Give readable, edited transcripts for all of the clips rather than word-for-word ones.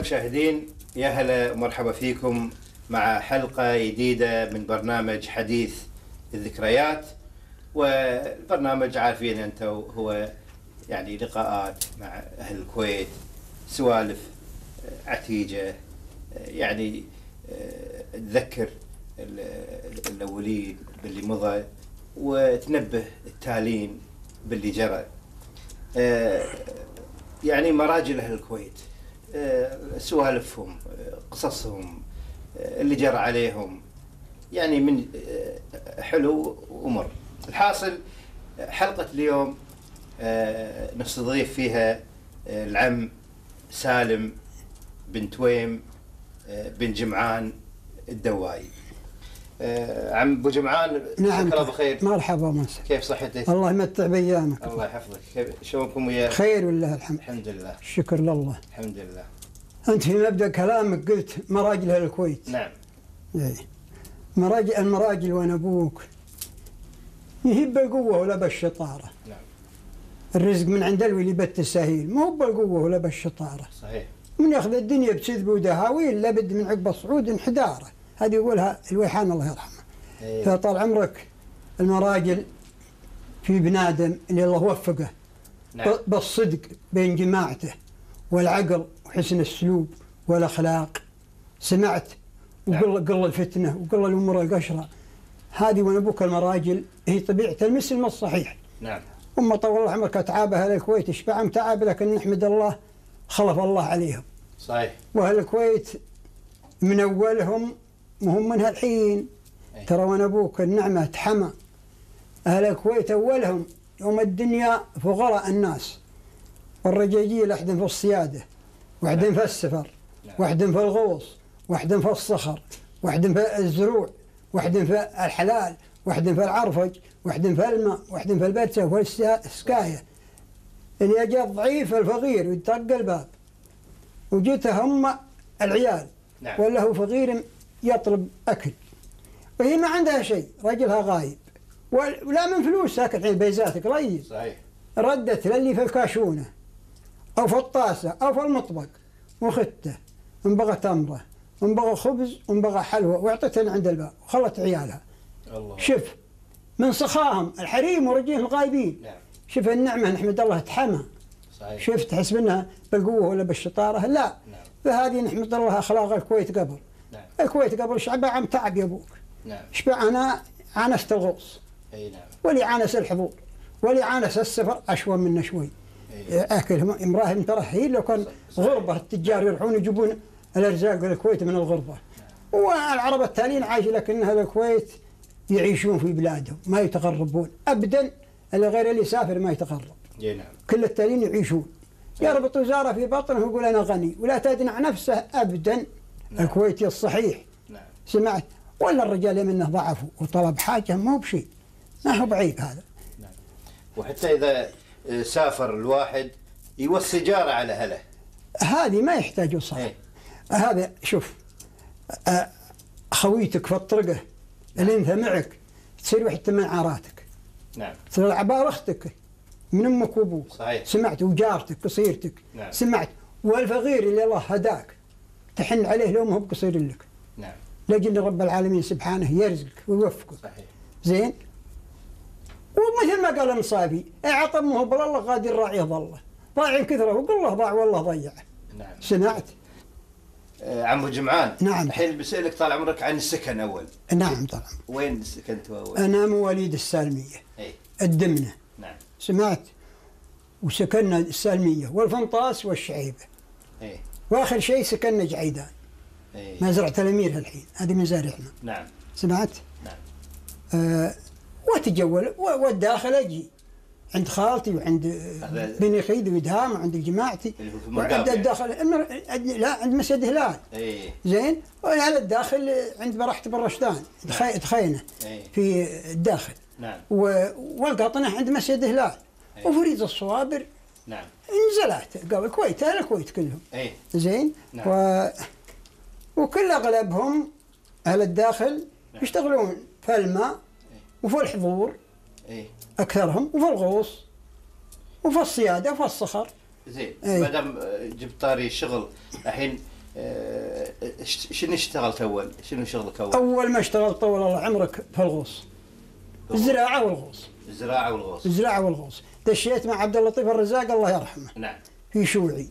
المشاهدين، يا هلا ومرحبا فيكم مع حلقة جديدة من برنامج حديث الذكريات. والبرنامج عارفين أنتم هو يعني لقاءات مع أهل الكويت، سوالف عتيجة، يعني تذكر الأولين باللي مضى وتنبه التالين باللي جرى. يعني مراجل أهل الكويت، سوالفهم، قصصهم، اللي جرى عليهم، يعني من حلو ومر. الحاصل حلقة اليوم نستضيف فيها العم سالم بن تويم بن جمعان الدواي. عم ابو جمعان، نعم، الله بخير. مرحبا مساء. كيف صحتك؟ الله يمتع بايامك. الله يحفظك. كيف شلونكم ويا؟ خير والله الحمد. الحمد لله. الشكر لله. الحمد لله. انت في مبدا كلامك قلت مراجل اهل الكويت. نعم. اي المراجل وانا ابوك يهب بالقوه ولا بالشطاره. نعم. الرزق من عند الولي بت السهيل، مو بالقوه ولا بالشطاره. صحيح. من ياخذ الدنيا بسذب ودهاويل لابد من عقب الصعود انحداره. هذه يقولها الويحان الله يرحمه. فطال عمرك المراجل في ابن ادم اللي الله وفقه. نعم. بالصدق بين جماعته والعقل وحسن السلوك والاخلاق. سمعت وقل الفتنه وقل الامور القشره. هذه وانا ابوك المراجل هي طبيعه المسلم الصحيح. نعم. طول الله عمرك تعابها اهل الكويت اشبعهم تعاب، لكن نحمد الله خلف الله عليهم. صحيح. واهل الكويت من اولهم وهم منها الحين. ترى وانا ابوك النعمه تحمى. اهل الكويت اولهم يوم الدنيا فقراء الناس، والرجاجيل احدهم في الصياده، واحدهم في السفر، واحدهم في الغوص، واحدهم في الصخر، واحدهم في الزروع، واحدهم في الحلال، واحدهم في العرفج، واحدهم في الماء، واحدهم في البرسه والسكايه. اللي جاء ضعيف الفقير ويطق الباب وجيته هم العيال. نعم. ولا هو فقير يطلب اكل وهي ما عندها شيء، رجلها غايب ولا من فلوس ساكن الحين بيزاتك ريس. صحيح. ردت للي في الكاشونه او في الطاسه او في المطبق وخته، انبغى تمره انبغى خبز انبغى حلوى واعطتها عند الباب وخلت عيالها. الله. شوف من سخاهم الحريم ورجلهم الغايبين. نعم. شوف النعمه نحمد الله تحمى. صحيح. شفت تحسب انها بالقوه ولا بالشطاره؟ لا. نعم. فهذه نحمد الله اخلاق الكويت قبل. نعم. الكويت قبل شعبها عم تعب يا ابوك. نعم. شبع انا عانست الغوص. اي نعم. ولي عانس الحضور، ولي عانس السفر اشوى منه شوي. اكلهم امراهم ترى هي لو كان غربه التجار يروحون يجيبون الارزاق الكويت من الغربه. والعرب التاليين عايش، لكن هذا الكويت يعيشون في بلادهم ما يتغربون ابدا. اللي غير اللي يسافر ما يتغرب. اي نعم. كل التاليين يعيشون. يربط وزاره في بطنه ويقول انا غني ولا تدنع نفسه ابدا. نعم. الكويتي الصحيح. نعم. سمعت؟ ولا الرجال منه ضعفوا وطلب حاجه ما هو بشيء، ما هو بعيب هذا. نعم. وحتى اذا سافر الواحد يوصي جاره على اهله. هذه ما يحتاج وصاية. هذا شوف خويتك في الطرقه. نعم. اللي انت معك تصير وحده من عاراتك. نعم. تصير عباره اختك من امك وابوك. صحيح. سمعت؟ وجارتك قصيرتك. نعم. سمعت؟ والفقير اللي الله هداك تحن عليه لو ما هو بقصير لك. نعم. لكن رب العالمين سبحانه يرزقك ويوفقك. صحيح. زين. ومثل ما قال المصابي اعطى امه بالله غادي الراعي ضله، ضايع كثره وقل له ضاع والله ضيعه. نعم. سمعت؟ عم ابو جمعان. نعم. الحين بسألك طال عمرك عن السكن اول. نعم طبعا. وين سكنتوا اول؟ انا مواليد السالميه. اي. الدمنه. نعم. سمعت؟ وسكننا السالميه والفنطاس والشعيبه. اي. واخر شيء سكننا جعيدان. اي. مزرعه الامير الحين، هذه مزارعنا. نعم. سمعت؟ نعم. واتجول والداخل اجي عند خالتي وعند بني خيدي ودهام وعند جماعتي. وعند الداخل لا عند مسجد هلال. اي. زين. وعلى الداخل عند برحة بن رشدان دخينه في الداخل. نعم. والقاطنه عند مسجد هلال. وفريد الصوابر. نعم. نزلات قبل الكويت، اهل الكويت كلهم. اي. زين. نعم. وكل اغلبهم اهل الداخل. نعم. يشتغلون في الماء وفي الحضور. اكثرهم وفي الغوص وفي الصياده وفي الصخر. زين. ما دام جبت طاري الشغل الحين، شنو اشتغلت اول؟ شنو شغلك اول؟ اول ما اشتغلت طول الله عمرك في الغوص، الزراعه والغوص. الزراعه والغوص. الزراعه والغوص، دشيت مع عبد اللطيف الرزاق الله يرحمه. نعم. في شوعي.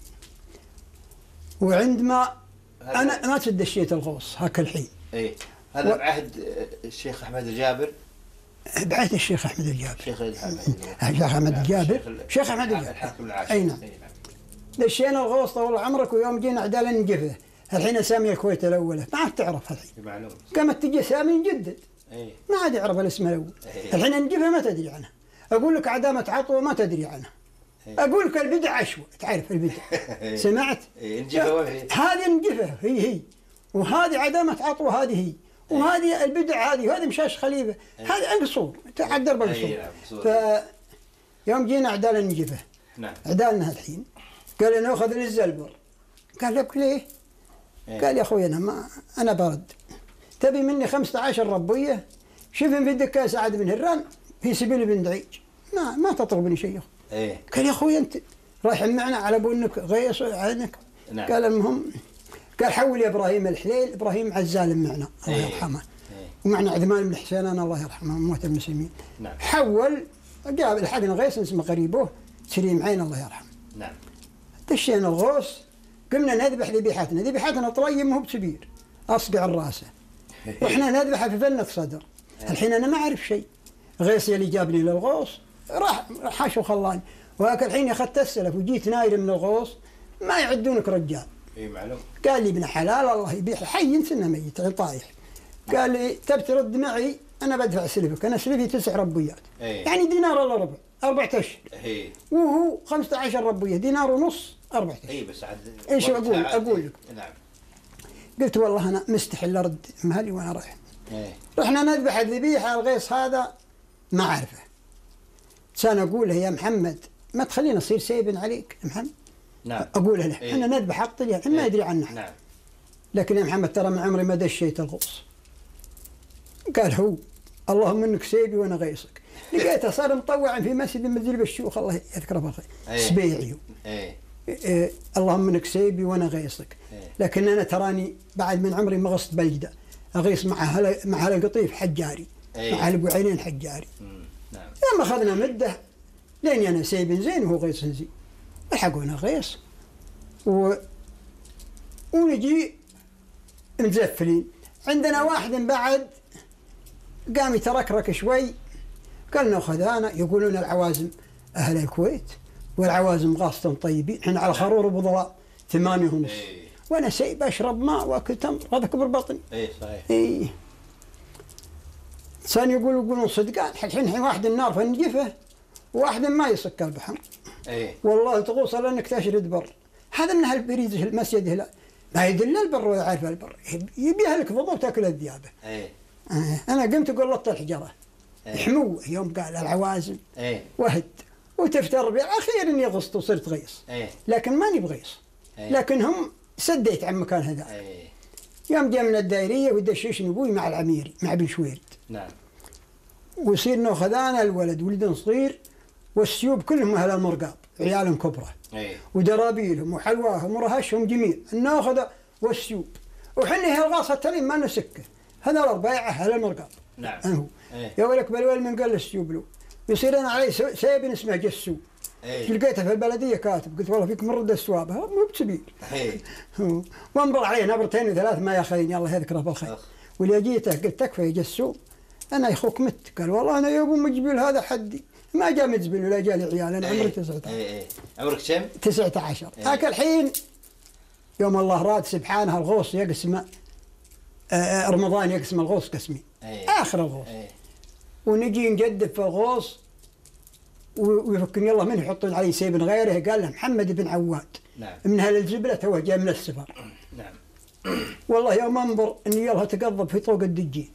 وعندما انا ما تدشيت الغوص هاك الحين. ايه هذا بعهد الشيخ احمد الجابر. بعهد الشيخ احمد الجابر. الشيخ احمد الجابر. الشيخ احمد الجابر. الحاكم العاشر. اي نعم. دشينا الغوص طول عمرك، ويوم جينا عداله نجفه. الحين اسامي الكويت الاولى ما عاد تعرف الحين. معلوم. قامت تجي اسامي نجدد. ايه. ما عاد يعرف الاسم الاول. الحين نجفه ما تدري عنها. اقول لك عدامه عطوه ما تدري عنها. اقول لك البدع عشوه، تعرف البدع. سمعت؟ هذه نجفه هي وهذه عدامه عطوه هذه هي، وهذه البدع هذه، وهذه مشاش خليفه، هذه قصور تعدر بالقصور. يوم جينا عداله نجفه. نعم. عدالنا الحين قال انا اخذ الزلبر. قال لك ليه؟ قال يا اخوي انا برد، تبي مني 15 ربيه؟ شوف في دكه سعد بن هران في سبيل بن دعيج، ما تطلبني شيء. قال يا اخوي انت رايح معنا على ابو انك غيص عنك. نعم. قال المهم، قال حول يا ابراهيم الحليل، ابراهيم عزال معنا الله يرحمه، ومعنا عثمان بن حسين الله يرحمه موت المسلمين. نعم. حول جاب لحقنا غيص اسمه قريبه سليم عين الله يرحمه. نعم. دشينا الغوص، قمنا نذبح ذبيحتنا طريم مو بكبير اصقع الراسه، واحنا نذبحها في فنة صدر. الحين انا ما اعرف شيء، غيص اللي جابني للغوص راح حاش وخلاني، وهاك الحين اخذت السلف وجيت ناير من الغوص ما يعدونك رجال. اي معلوم. قال لي ابن حلال الله يبيح حي انسنا ميت طايح. قال لي تبي ترد معي انا بدفع سلفك، انا سلفي 9 ربيات. يعني دينار الا ربع 4 اشهر. وهو 15 ربيه دينار ونص 4 اشهر. اي بس عاد ايش اقول لك؟ نعم. قلت والله انا مستحيل ارد مهلي وانا رايح. رحنا نذبح الذبيحه، الغيص هذا ما اعرفه. كان اقول له يا محمد ما تخلينا نصير سيبن عليك يا محمد. نعم. اقول له احنا نذبح اقتل احنا ما يدري عنه. نعم. لكن يا محمد ترى من عمري ما دشيت الغوص. قال هو اللهم انك سيبي وانا غيصك. لقيته صار مطوعا في مسجد مدرب الشيوخ الله يذكره بالخير سبيعي. اللهم انك سيبي وانا غيصك. لكن انا تراني بعد من عمري ما غصت بلجده اغيص مع القطيف حجاري، مع البوعينين حجاري. نعم. يوم اخذنا مده لين انا سيب زين وهو غيص زين، لحقونا غيص ونجي مزفلين. عندنا واحد بعد قام يتركرك شوي، قال ناخذ انا، يقولون العوازم اهل الكويت والعوازم غاصة طيبين، احنا على خرور ابو ضراء 8 ونص. وانا سيب اشرب ماء واكل تمر هذا كبر بطني. صحيح. كان يقولون صدقان الحين واحد النار فنجفه وواحد ما يصك البحر. والله تغوص لانك تشرد بر. هذا من هالبريد المسجد هلا ما يدل البر ولا عارف البر، يبيها لك فضو وتاكل الذيابه. انا قمت قلطت الحجره حمو يوم قال العوازم وهد وتفتر بي اخيرا يغصت وصرت غيص. لكن ماني بغيص، لكن هم سديت عن مكان هذا. يوم جاء من الدائريه ودششني ابوي مع العميري مع بن شويرد. نعم. ويصير ناخذ انا الولد ولد صغير والسيوب كلهم اهل المرقاب عيالهم كبره. ودرابيلهم وحلواهم ورهشهم جميع ناخذ والسيوب، وحني هالغاصه التلين ما نسكه، هذا الاربعه اهل المرقاب. نعم. هو يا ولك بالويل من قال السيوب له، يصير انا علي سيب اسمه جسو. لقيته في البلديه كاتب، قلت والله فيك مرد السواب مو بسبيل. وانظر عليه نبرتين وثلاث ما ياخذني الله يذكره بالخير. واللي جيته قلت تكفى يا جسو انا يا اخوك مت. قال والله انا يا ابو مجبل هذا حدي، ما جاء مجبل ولا جاء لي عيال، انا عمري 19. عمرك كم؟ 19. هاك الحين يوم الله راد سبحانه الغوص يقسم رمضان يقسم الغوص قسمين. اخر الغوص. ونجي نجدد في الغوص ويفكني الله منه يحطون علي سيب غيره، قال له محمد بن عواد. نعم. من اهل الجبله تو جاء من السفر. نعم. والله يوم انظر اني يلا تقضب في طوق الدجين.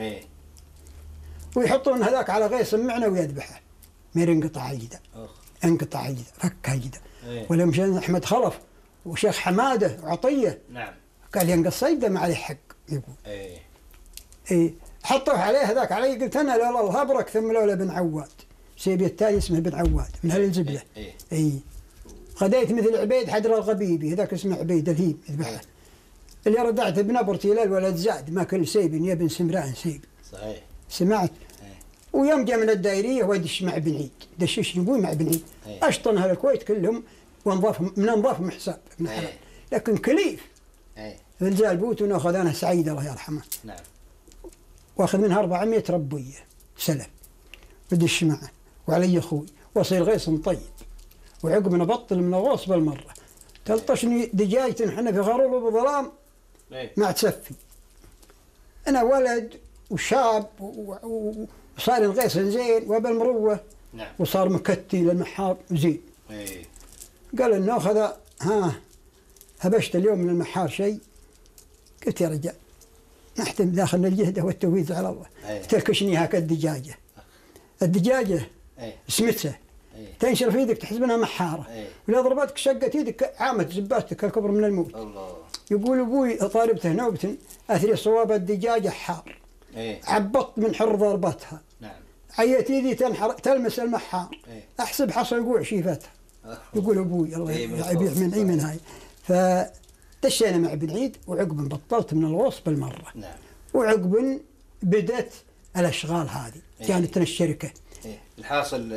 ويحطون هذاك على غيص معنا ويذبحه، مير انقطع يده. انقطع يده فك يده. ولا مشان احمد خلف وشيخ حماده وعطيه. نعم. قال ينقص يده ما عليه حق يقول. حطوه عليه هذاك علي، قلت انا لا الله ابرك ثم لولا بن عواد، سيبي التالي اسمه بن عواد من اهل الجبله. غديت مثل عبيد حدر الغبيبي هذاك اسمه عبيد الهيم يذبحه. اللي ردعت بنبرتي للولد زاد ما كل سيب يا ابن سمران سيب. صحيح. سمعت؟ ويوم جاء من الدائريه ودش مع بن عيد، دشش نقول مع بن عيد. اشطن اهل الكويت كلهم وانضافهم حساب ابن حلال. لكن كليف. فنزال بوت وناخذ انا سعيد الله يرحمه. نعم. واخذ منها 400 ربويه سلف. ودش معه وعلي اخوي واصير غيص طيب. وعقب نبطل من الغوص بالمره. تلطشني دجاجة احنا في غرور وظلام ما تسفي. انا ولد وشاب وصار الغيص زين وبالمروه. نعم. وصار مكتي للمحار زين. قال انه اخذ هبشت اليوم من المحار شيء. قلت يا رجال نحتم داخل الجهده والتوفيق على الله. تركشني هاك الدجاجه. الدجاجه سمتها تنشر في يدك تحسب انها محاره. ولا ضربتك شقت يدك عامت زباتك الكبر من الموت. الله. يقول ابوي طالبته نوبه اثري صواب الدجاجه حار. عبطت من حر ضربتها. نعم. عيت يدي تلمس المحار. احسب حصى وقوع شيفتها. يقول ابوي الله يبيع من اي من هاي. فدشينا مع بن عيد وعقب بطلت من الغوص بالمره. نعم. وعقب بدات الاشغال هذه كانت الشركه. الحاصل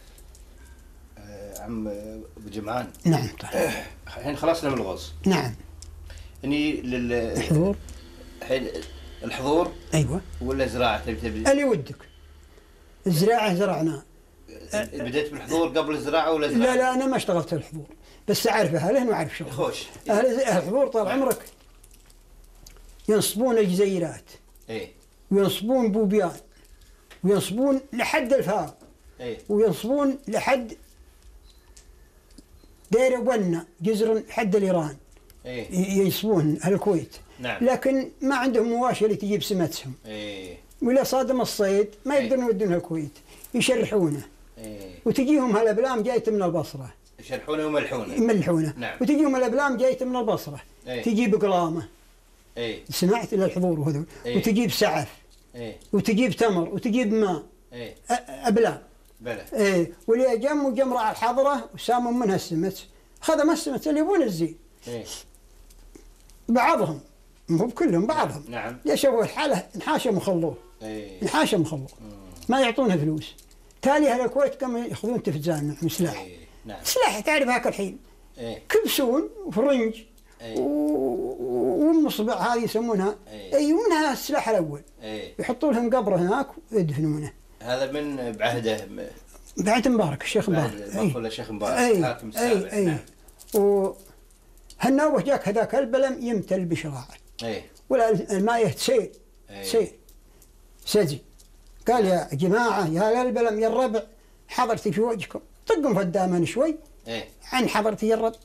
عم ابو جمعان. نعم. الحين خلصنا من الغوص. نعم. اني الحضور. الحين الحضور. ايوه. ولا زراعه تبي؟ اللي ودك. الزراعه زرعنا. بديت بالحضور قبل الزراعه ولا زراعه؟ لا انا ما اشتغلت في الحضور بس اعرف اهله واعرف شغله. خوش. اهل الحضور طال عمرك ينصبون الجزيرات. وينصبون بوبيان. وينصبون لحد الفار. وينصبون لحد دير بنا جزر حد الإيران. ينصبون أهل الكويت. نعم. لكن ما عندهم مواشي اللي تجيب سمتهم. ولا صادم الصيد ما يقدرون يودونها الكويت يشرحونه. وتجيهم هالأبلام جاية من البصرة. يشرحونه ويملحونه. يملحونه. نعم. وتجيهم الأبلام جاية من البصرة. تجيب قلامة. سمعت إلى الحضور وهذول. وتجيب سعف. وتجيب تمر وتجيب ماء. أبلام. بلى. واللي جمرة على الحضرة وساموا منها السمت. خذ ما السمت اللي يبون الزين. بعضهم مو بكلهم بعضهم. نعم. يشوفوا الحالة انحاشم وخلوه. انحاشم وخلوه. ما يعطونه فلوس. تالي اهل الكويت قاموا ياخذون تفزان وسلاح. نعم. سلاح تعرف هاك الحين. كبسون وفرنج. والمصبع هذه يسمونها. ومنها السلاح الاول. يحطوا لهم قبر هناك ويدفنونه. هذا من بعهده. بعهد مبارك الشيخ مبارك. ولا الشيخ مبارك حاكم السابع. نعم. وهالنوبه جاك هذاك البلم يمتل بشراعه. ولا المايه تسيل. سجي. قال يا جماعه يا البلم يا الربع حضرتي في وجهكم طقهم في الدامن شوي. عن حضرتي يا الربع.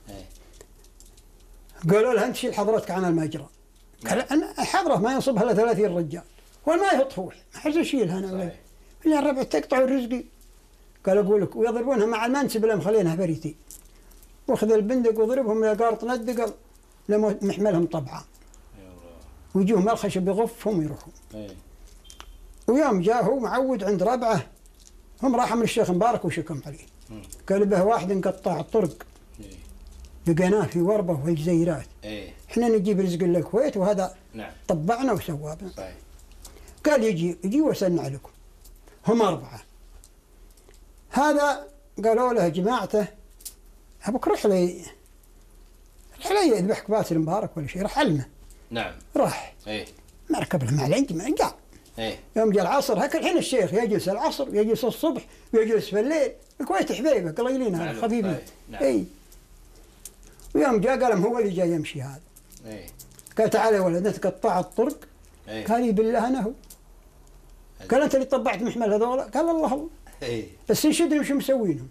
قالوا له انت شيل حضرتك عن المجرى. قال انا حضره ما ينصبها الا 30 رجال. والماء يطفوح ما حد يشيلها انا ولا اللي الربع تقطعوا رزقي. قال اقول لك ويضربونها مع المنسب اللي مخلينها بريتي. واخذ البندق وضربهم الى قارط ندق لما محملهم طبعا. ويجوهم الخشب يغفهم ويروحون. ويوم جاء هو معود عند ربعه هم راحوا من الشيخ مبارك وشكم عليه. قال به واحد انقطع الطرق. لقيناه في وربه والجزيرات. احنا نجيب رزق للكويت وهذا طبعنا وسوابنا. قال يجي وسنع لكم. هم 4. هذا قالوا له جماعته ابوك رحله يذبحك باسل مبارك ولا شيء. راح علمه. نعم. راح. ما ركب له مع العجمه جاء. يوم جاء العصر هكا الحين الشيخ يجلس العصر ويجلس الصبح ويجلس في الليل. الكويت حبيبه قليلين هذا خفيفين. نعم. ويوم جاء قال هو اللي جاي يمشي هذا. قال تعال يا ولد نتقطع الطرق. قال بالله انا هو. قال انت اللي طبعت محمل هذول؟ قال الله. بس نشدهم شو مسوينهم؟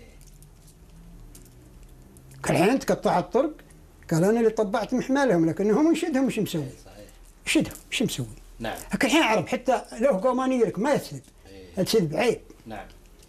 قال الحين انت قطع الطرق؟ قال انا اللي طبعت محملهم لكنهم نشدهم وش مسوي؟ شدهم وش مسوي؟ نعم. لكن الحين عرب حتى له قومانيه لك ما يسلب. السلب عيب. نعم.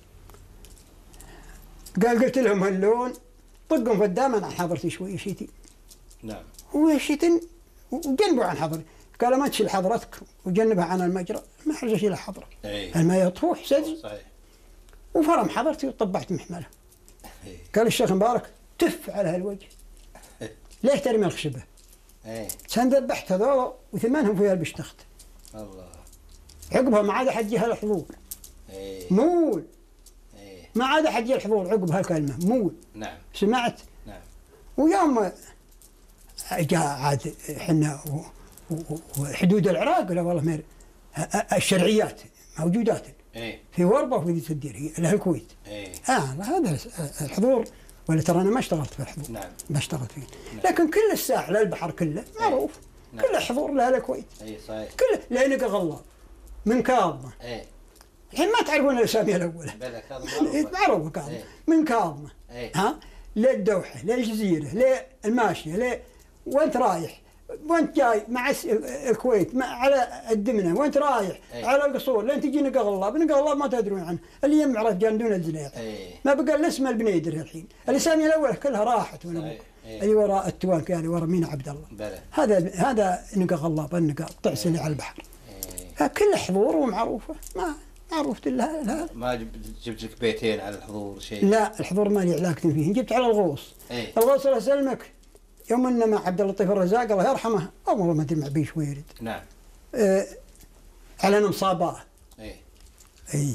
قلت لهم هاللون طقهم في الدامن عن حضرتي شوي شيتي. نعم. وشيتن وجنبوا عن حضرتي. قال ما تشيل حضرتك وجنبها عن المجرى ما حرج اشيل حضرتك. الماء يطفوح سجي. صحيح. وفرم حضرتي وطبعت محملها. قال الشيخ مبارك تف على هالوجه. ليه ترمي الخشبه؟ كان ذبحت هذول وثمانهم فيها البشتخت. الله. عقبها ما عاد أحد جه الحضور. مول. ما عاد أحد جه الحضور عقب هالكلمة مول. نعم. سمعت؟ نعم. ويوم جاء عاد احنا وحدود العراق لا والله الشرعيات موجودات في وربه وفي ذي الدير هي لها الكويت. هذا الحضور ولا ترى انا ما اشتغلت في الحضور. نعم. ما اشتغلت فيه. لكن كل الساحل البحر كله معروف. نعم. كل حضور لها الكويت. صحيح. كله لانك غلاب من كاظمه. الحين ما تعرفون الاسامي الاولى. بلى كاظمه معروفه كاظمه من كاظمه. ها للدوحه للجزيره للماشيه وانت رايح وانت جاي مع الكويت على الدمنه وانت رايح على القصور لين تجي نقغلاب ما تدرون عنه اللي يمع رجال دون الزليع. ما بقى الا اسم البنيدر الحين الاسامي الاولى كلها راحت اللي وراء التوانك يعني وراء مينا عبد الله. هذا نقغلاب النقا تعسلي على البحر. كل حضور ومعروفه ما عرفت الا ما جبت لك بيتين على الحضور شيء؟ لا الحضور ما لي علاقه فيه جبت على الغوص. الغوص الله يسلمك يوم ان مع عبد اللطيف الرزاق الله يرحمه او والله ما ادري مع بيش ويرد. نعم. على مصاباه. اي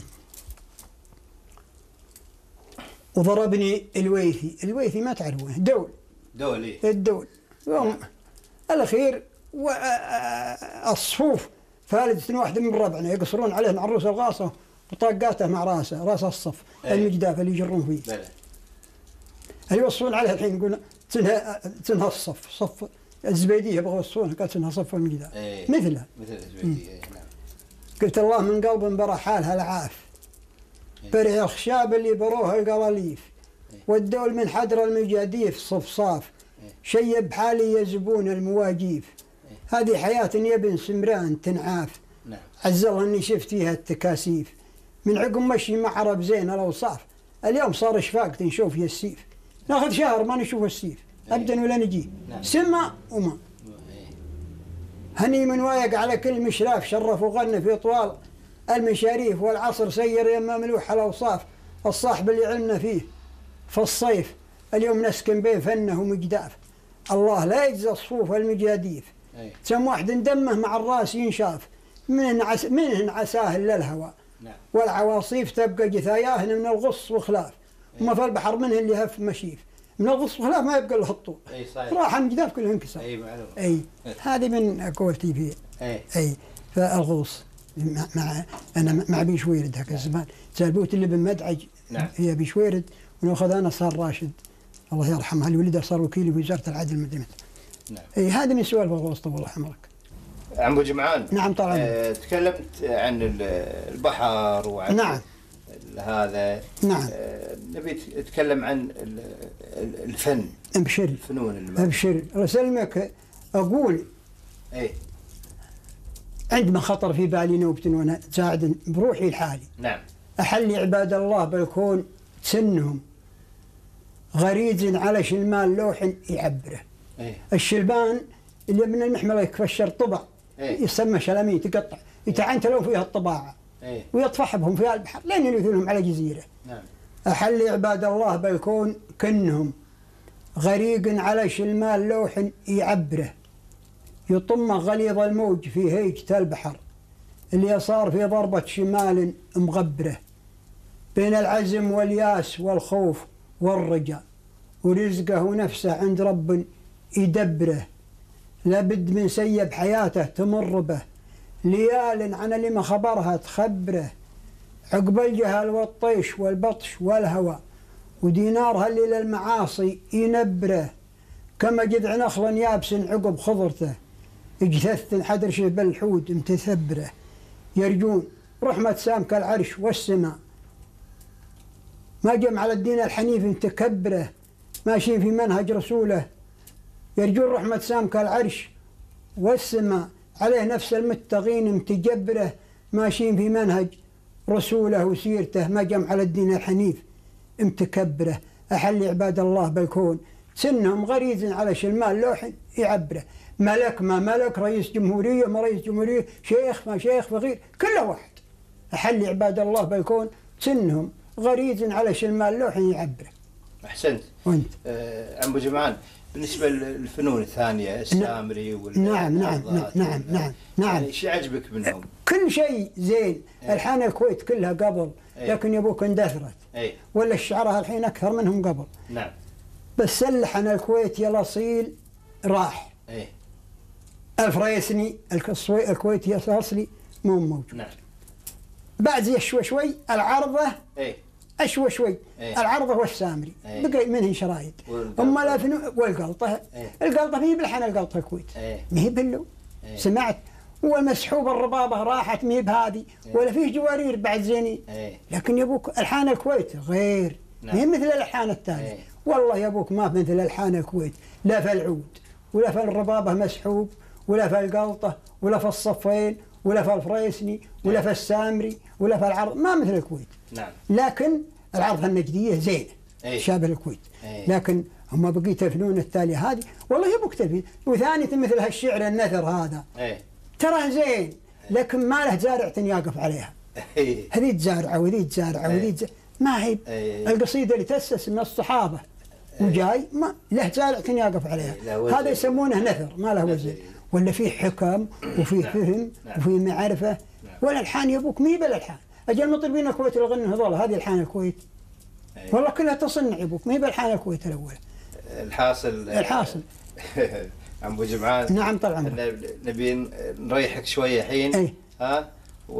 وضربني الويثي ما تعرفونه دول الدول يوم الاخير الصفوف فالدة واحدة من ربعنا يقصرون عليه مع الروس الغاصة وطاقاته مع راس الصف المجداف اللي يجرون فيه. اللي يوصون عليه الحين يقولون تنهى صف الزبيدية يبغوا يوصونها قالت تنهى صف المجداف. مثل الزبيدية. نعم. قلت الله من قلب برا حالها العاف. برع الخشاب اللي بروها القلاليف. والدول من حدر المجاديف صفصاف. شيب حالي يزبون المواجيف. هذه حياة يبن سمران تنعاف. نعم. عز الله اني شفت فيها التكاسيف من عقب مشي مع عرب زين الاوصاف. اليوم صار اشفاق تنشوف يا السيف ناخذ شهر ما نشوف السيف ابدا ولا نجي. نعم. سما وما هني من وايق على كل مشراف شرف وغنى في طوال المشاريف والعصر سير يما ملوح الاوصاف الصاحب اللي علمنا فيه في الصيف اليوم نسكن بين فنه ومجداف. الله لا يجزى صفوف المجاديف. كم واحد دمه مع الراس ينشاف منهن عساه للهوى. نعم. والعواصيف تبقى جثاياهن من الغص وخلاف. وما في البحر منهن اللي هف مشيف من الغص وخلاف ما يبقى له الطول. راح المجداف كله انكسر. هذه من قولتي فيه. فالغوص انا مع بيشويرد هكا زمان سالبوت اللي بمدعج. نعم. هي بيشويرد وناخذ انا صار راشد الله يرحمه اللي ولده صار وكيل في وزاره العدل مدينه. نعم. هذه من سوالف الغوص طول عمرك. عم ابو جمعان. نعم طبعا. تكلمت عن البحر وعن نعم. هذا. نعم. نبي نتكلم عن الفن. ابشر. الفنون ابشر اسلمك اقول. عندما خطر في بالي نوبة وانا ساعد بروحي الحالي. نعم. احلي عباد الله بالكون سنهم غريز على شلمان لوح يعبره. الشلبان اللي من المحمله يكفشر طبع. يسمى شلامين تقطع يتعنتلون فيها الطباعه. ويطفح بهم في البحر لين يلوثونهم على جزيره. نعم. احلي عباد الله بالكون كنهم غريق على شلمان لوح يعبره. يطم غليظ الموج في هيجة البحر اللي صار في ضربة شمال مغبره. بين العزم والياس والخوف والرجاء ورزقه ونفسه عند رب يدبره. لابد من سيب حياته تمر به ليال عن اللي ما خبرها تخبره. عقب الجهل والطيش والبطش والهوى ودينارها اللي للمعاصي ينبره. كما جذع نخل يابس عقب خضرته اجتث حدر شبه الحود متثبره. يرجون رحمة سامك العرش والسماء ما جمع على الدين الحنيف متكبره. ماشيين في منهج رسوله يرجون رحمة سامك العرش والسماء عليه نفس المتقين متجبره. ماشيين في منهج رسوله وسيرته ما جمع على الدين الحنيف متكبره. أحلي عباد الله بالكون سنهم غريز على شلمان لوح يعبره. ملك ما ملك رئيس جمهورية ما رئيس جمهورية شيخ ما شيخ فقير كله واحد. أحلي عباد الله بالكون سنهم غريز على شلمان لوح يعبره. أحسنت. وانت عم ابو جمعان بالنسبة للفنون الثانية السامري نعم نعم نعم نعم نعم يعني ايش يعجبك منهم؟ كل شيء زين. الحان الكويت كلها قبل لكن يبوك اندثرت ولا الشعراء الحين أكثر منهم قبل. نعم. بس اللحن الكويتي الأصيل راح. الفريسني الكويتي الأصلي مو موجود. نعم. بعد زي شوي العرضة أشوى شوي العرضة والسامري بقي منهن شرايط. أما الفنون والقلطة القلطة مهي بلحن القلطة الكويت مهي بلو. سمعت ومسحوب الربابة راحت مهي بهذه ولا فيه جوارير بعد زيني. لكن يبوك ألحان الكويت غير مهي مثل الألحان الثانية. والله يبوك ما مثل ألحان الكويت لا في العود ولا في الربابة مسحوب ولا في القلطة ولا في الصفين ولا في الفريسني ولا في السامري ولا في العرض ما مثل الكويت. نعم. لكن العرض النجدية زينة شابه الكويت. لكن هم بقية الفنون التالية هذه والله يبوك تفيد. وثانية مثل هالشعر النثر هذا ترى زين لكن ما له زارع يقف عليها. هذه تزارعة وذي تزارعة وذي ما هي القصيدة اللي تأسس من الصحابة وجاي ما له زارع يقف عليها. هذا يسمونه نثر ما له وزن ولا فيه حكم وفيه فهم وفيه معرفة. والألحان يبوك مي بالألحان. أجل مطربين الكويت اللي غنوا هذول هذه ألحان الكويت والله كلها تصنع يبوك مي بالألحان الكويت الأول. الحاصل عم أبو جمعان. نعم طال عمرك. نبي نريحك شوية الحين. ها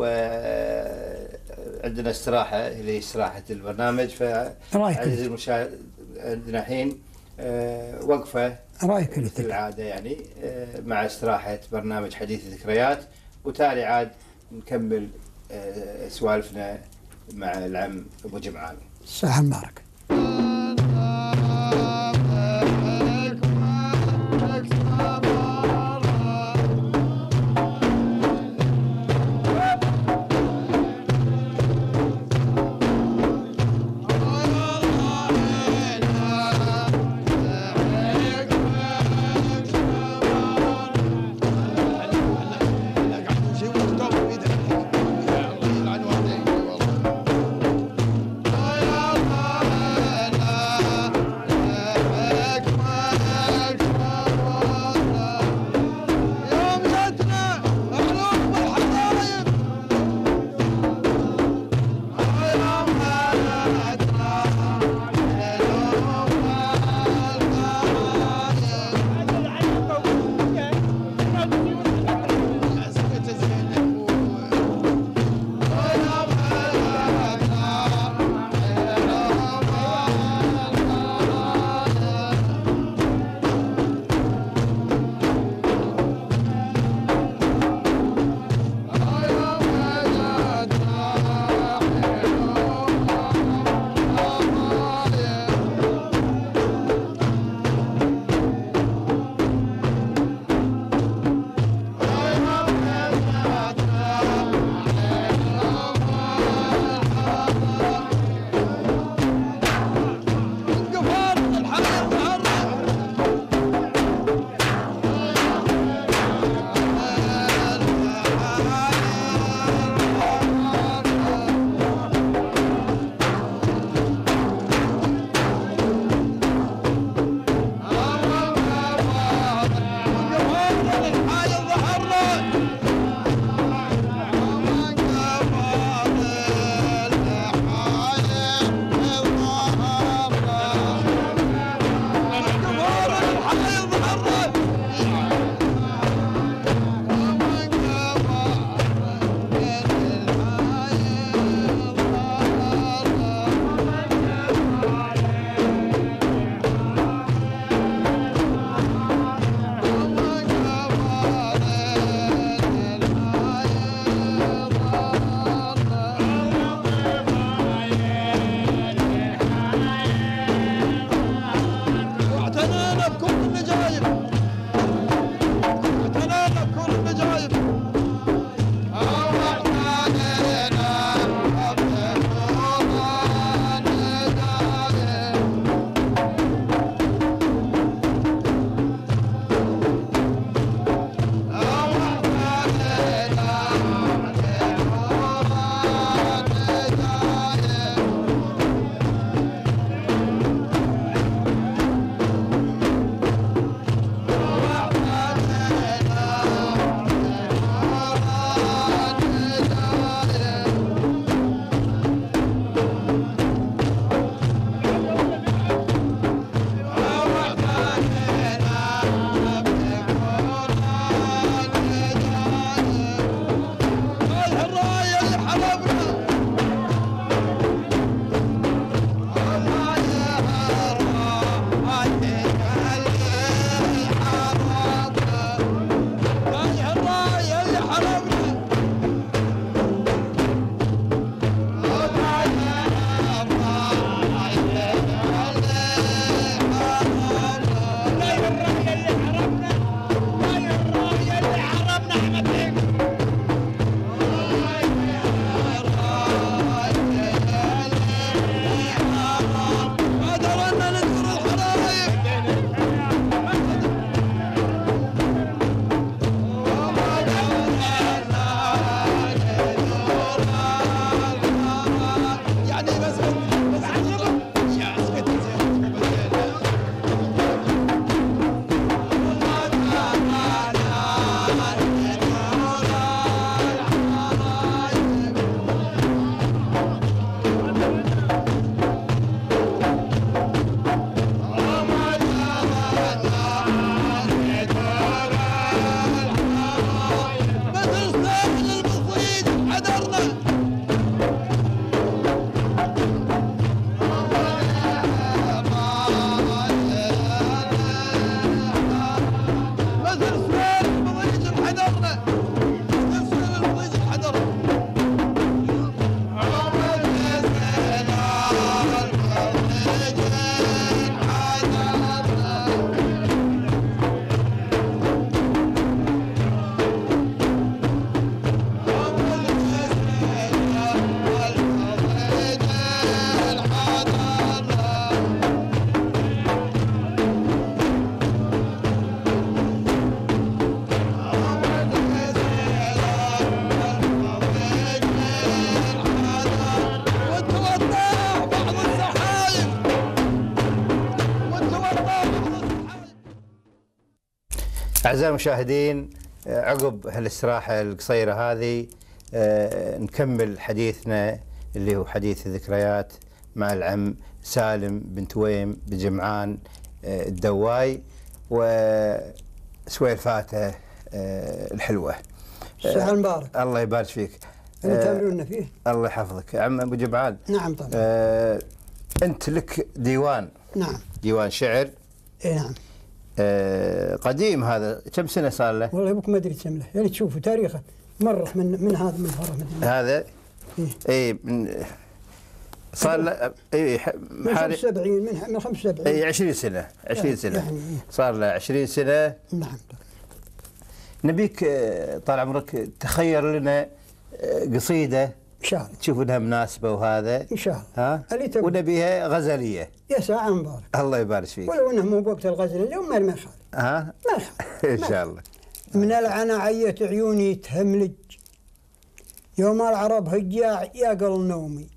وعندنا استراحة اللي استراحة البرنامج. فعزيزي المشاهد عندنا الحين وقفة رايك مثل العادة يعني مع استراحة برنامج حديث الذكريات وتالي عاد نكمل سوالفنا مع العم أبو جمعان. صحة مبارك. أعزائي المشاهدين، عقب هالاستراحة القصيرة هذه نكمل حديثنا اللي هو حديث الذكريات مع العم سالم بن تويم بن جمعان الدواي وسويفاته الحلوة. الصحة المبارك. الله يبارك فيك. تمرون فيه. الله يحفظك عم أبو جمعان. نعم طبعا. أنت لك ديوان. نعم. ديوان شعر. اي نعم. قديم هذا، كم سنة صار له؟ والله بك ما ادري كم له، يعني تشوفوا تاريخه مرة من هذا من فرع هذا اي صار له من 75 من 75 اي 20 سنة 20 سنة يعني صار له 20 سنة. نعم. نبيك طال عمرك تخير لنا قصيدة ان شاء الله تشوف انها مناسبة وهذا ان شاء الله. ها ونبيها غزلية. يا ساعة مبارك. الله يبارك فيك. ولو انه مو بوقت الغزل اليوم ما يخالف. ها ما يخالف ان شاء الله. من العنى عيت عيوني تهملج يوم العرب هجاع يقل نومي،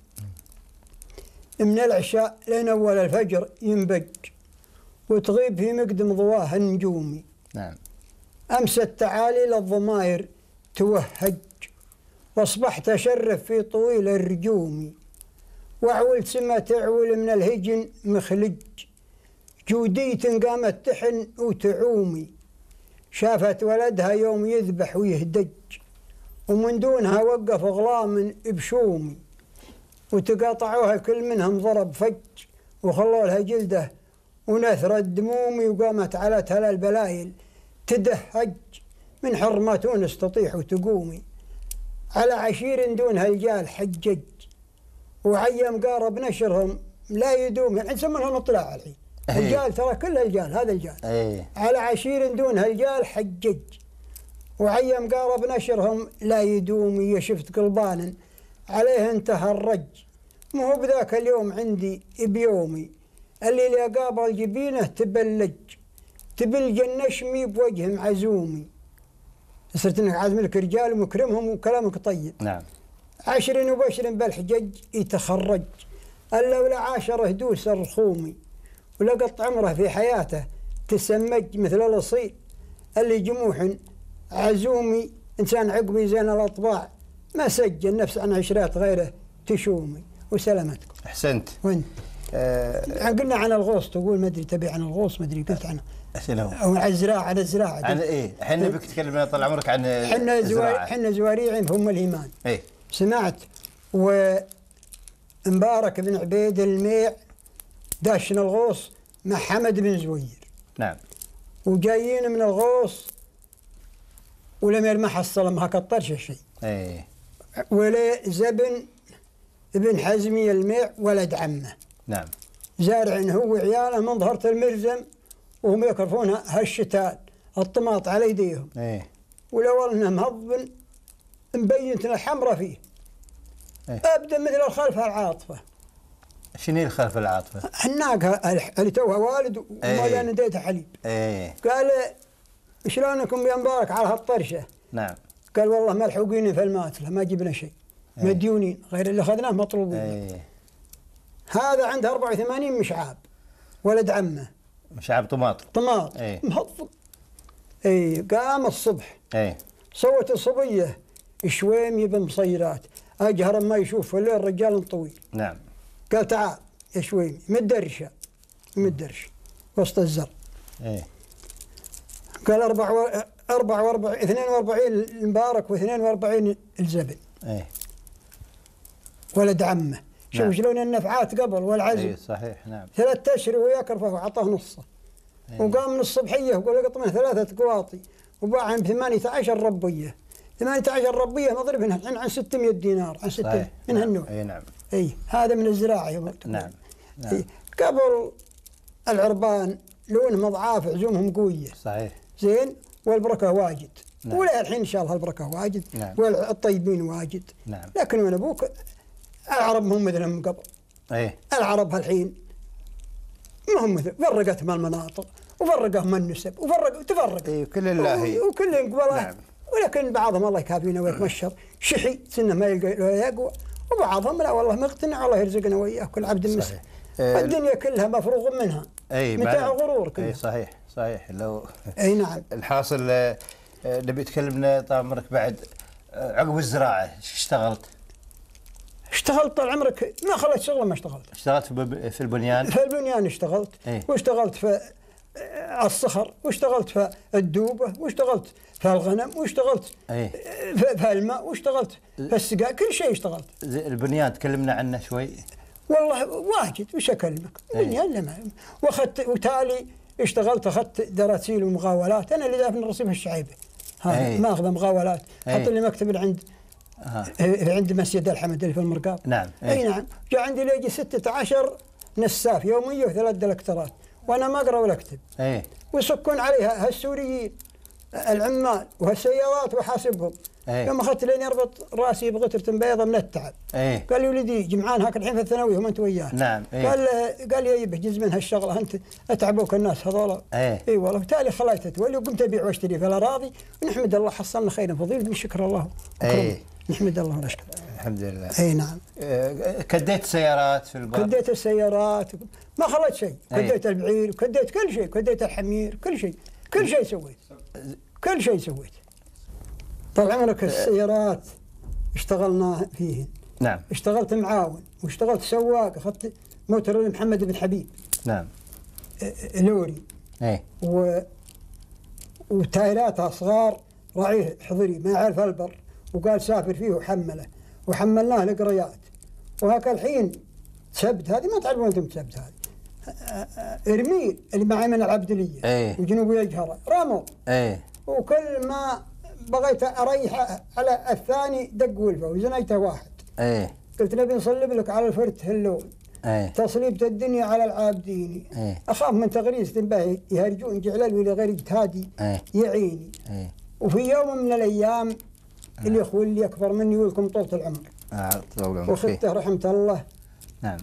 من العشاء لين اول الفجر ينبج وتغيب في مقدم ضواه نجومي. نعم. امس التعالي للضماير توهج واصبحت اشرف في طويل الرجوم، وعول سما تعول من الهجن مخلج جودية قامت تحن وتعومي، شافت ولدها يوم يذبح ويهدج ومن دونها وقف غلام بشومي، وتقاطعوها كل منهم ضرب فج وخلوا لها جلده ونثر الدمومي، وقامت على تلا البلايل تدهج من حرمة تونس تطيح وتقومي، على عشير دونها الجال حجج وعيم قارب نشرهم لا يدوم، يعني يسمونهم اطلاع الحين. الجال ترى كل الجال هذا الجال. على عشير دونها الجال حجج وعيم قارب نشرهم لا يدوم، شفت قلبان عليه انتهى الرج مو هو بذاك اليوم عندي بيومي، اللي قابل جبينه تبلج تبلج النشمي بوجه معزومي، صرت انك عازم لك رجال ومكرمهم وكلامك طيب. نعم. 10 وبشر بالحجج يتخرج الا ولا عاشر هدوس الرخومي، ولقط عمره في حياته تسمج مثل الاصيل اللي جموح عزومي، انسان عقبي زين الاطباع ما سجل نفس عن عشرات غيره تشومي. وسلامتكم. احسنت. وين؟ قلنا عن الغوص، تقول ما ادري تبي عن الغوص، ما ادري قلت عنه. شنو؟ او عن الزراعه. عن الزراعه. عن ايه؟ احنا نبيك تكلمنا طال عمرك عن الزراعه. احنا زواريعين هم الهيمان. ايه. سمعت ومبارك بن عبيد الميع داشنا الغوص مع حمد بن زوير. نعم. وجايين من الغوص ولم ما حصل ما كطرش شيء. ايه. ولا زبن ابن حزمي الميع ولد عمه. نعم. زارع هو وعياله من ظهرة المرزم وهم يكرفون هالشتال الطماط على يديهم. ايه. ولو انه مهضب مبينت الحمرة فيه. إيه؟ ابدا مثل الخلفة العاطفة. شنو الخلفة العاطفة؟ الناقة اللي توها والد وما نديتها حليب. ايه. قال شلونكم يا مبارك على هالطرشة؟ نعم. قال والله ملحوقين في الماتلة ما جبنا شيء. إيه؟ مديونين غير اللي اخذناه مطلوبين. ايه. هذا عنده 84 مشعاب ولد عمه. مشعاب طماط. ايه. مهضب. اي قام الصبح. ايه. صوت الصبيه شويمي بمصيرات اجهر ما يشوف في الليل رجال طويل. نعم. قال تعال يا شويمي مدرشه وسط الزر. ايه. قال 42 المبارك و42 الزبن. ايه. ولد عمه. شوف شلون النفعات قبل والعزم. ايه صحيح. نعم. 3 أشهر ويكرفه وعطاه نصه. إيه. وقام من الصبحيه وقال قط منه 3 قواطي وباعهم ب 18 ربيه. 18 ربيه مضربها الحين عن 600 دينار عن 600 من هالنوع. اي نعم. اي هذا من الزراعه يا ولد. نعم. إيه. قبل العربان لونهم اضعاف عزومهم قويه. صحيح. زين والبركه واجد. نعم. ولا الحين ان شاء الله البركه واجد. نعم. والطيبين واجد. نعم. لكن وانا ابوك العرب هم مثلهم قبل. ايه. العرب هالحين ما هم مثل فرقتهم المناطق وفرقهم النسب وتفرق. اي كل الله وكل قبله. نعم. ولكن بعضهم الله يكافينا ويتمشر شحي سنه ما يقوى، وبعضهم لا والله مقتنع والله يرزقنا وياه كل عبد مسلم. الدنيا كلها مفروغ منها. اي متاع غرور كلها. اي صحيح. صحيح. لو اي نعم. الحاصل نبي تكلمنا طال عمرك بعد عقب الزراعه ايش اشتغلت؟ اشتغلت طال عمرك، ما خليت شغله ما اشتغلت. اشتغلت في البنيان؟ في البنيان اشتغلت. ايه؟ واشتغلت في الصخر، واشتغلت في الدوبه، واشتغلت في الغنم، واشتغلت ايه؟ في الماء، واشتغلت في السقاء، كل شيء اشتغلت. البنيان تكلمنا عنه شوي. والله واجد، وش اكلمك؟ بنيان لما واخذت، وتالي اشتغلت، اخذت دراسيل ومقاولات، انا اللي دافن الرصيف الشعيبي هذا ماخذ مقاولات، حط لي مكتب عند عند مسجد الحمد اللي في المرقاب. نعم. اي نعم. جاء عندي ليجي 16 نساف يوميه و3 دلكترات، وانا ما اقرا ولا اكتب. ويصكون عليها هالسوريين العمال وهالسيارات وحاسبهم. يوم اخذت لين اربط راسي بغترة بيضة من التعب. قال لي ولدي جمعان هاك الحين في الثانويه وما انت وياه. نعم. قال لي يبه جزء من هالشغله، انت اتعبوك الناس هذول. اي والله. وبالتالي خليت اتولي وقمت ابيع واشتري في الاراضي، ونحمد الله حصلنا خيرا فضيل بشكر الله. نحمد الله ونشكر. الحمد لله. اي نعم. كديت سيارات في البر؟ كديت السيارات، ما خليت شيء. كديت البعير، كديت كل شيء، كديت الحمير، كل شيء، كل شيء سويت، كل شيء سويت. طال عمرك السيارات اشتغلنا فيهن. نعم. اشتغلت معاون، واشتغلت سواق، اخذت موتر محمد بن حبيب. نعم. لوري. وتايراتها صغار، راعيه حضري ما يعرف البر، وقال سافر فيه وحمله، وحملناه القريات. وهاك الحين سبت هذه ما تعرفون انتم سبت هذه. ارميل اللي معي من العبدليه. وجنوبيه الجهره رموا. وكل ما بغيت اريح على الثاني دق ولفه وزنيته واحد. قلت نبي نصلب لك على الفرت هاللون. تصليبة الدنيا على العابديني. اخاف من تغريزة به يهرجون جعلل ولا غير اجتهادي يعيني. وفي يوم من الايام الاخوه اللي اكبر مني ولكم طولة العمر. وخذته رحمة الله. نعم.